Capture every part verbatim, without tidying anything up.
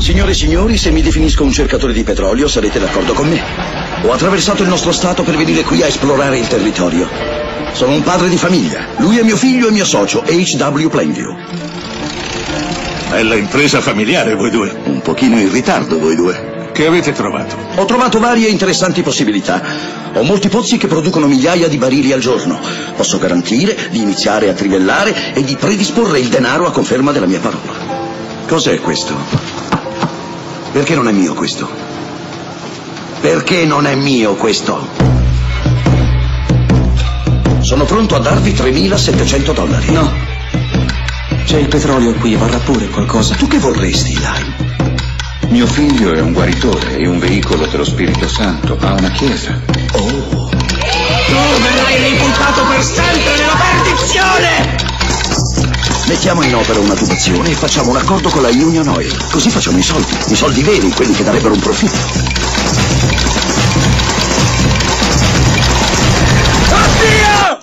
Signore e signori, se mi definisco un cercatore di petrolio sarete d'accordo con me. Ho attraversato il nostro stato per venire qui a esplorare il territorio. Sono un padre di famiglia. Lui è mio figlio e mio socio, H W Plainview. Bella impresa familiare, voi due. Un pochino in ritardo, voi due. Che avete trovato? Ho trovato varie interessanti possibilità. Ho molti pozzi che producono migliaia di barili al giorno. Posso garantire di iniziare a trivellare e di predisporre il denaro a conferma della mia parola. Cos'è questo? Perché non è mio questo? Perché non è mio questo? Sono pronto a darvi tremilasettecento dollari. No. C'è il petrolio qui, varrà pure qualcosa. Tu che vorresti, Lime? Mio figlio è un guaritore e un veicolo dello Spirito Santo. Ha una chiesa. Oh. Tu verrai rimputato per sempre nella perdizione! Mettiamo in opera una tubazione e facciamo un accordo con la Union Oil. Così facciamo i soldi. I soldi veri, quelli che darebbero un profitto. Oddio!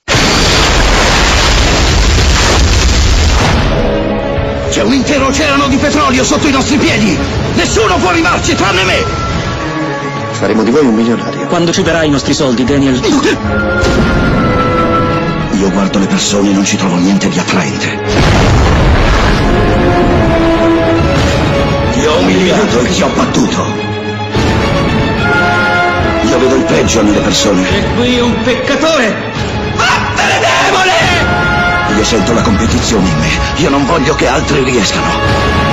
C'è un intero oceano di petrolio sotto i nostri piedi! Nessuno può arrivarci tranne me! Faremo di voi un milionario. Quando ci darai i nostri soldi, Daniel? Io guardo le persone e non ci trovo niente di attraente. Ti ho umiliato e ti ho battuto. Io vedo il peggio nelle persone. C'è qui un peccatore! Vattene, demone! Io sento la competizione in me. Io non voglio che altri riescano.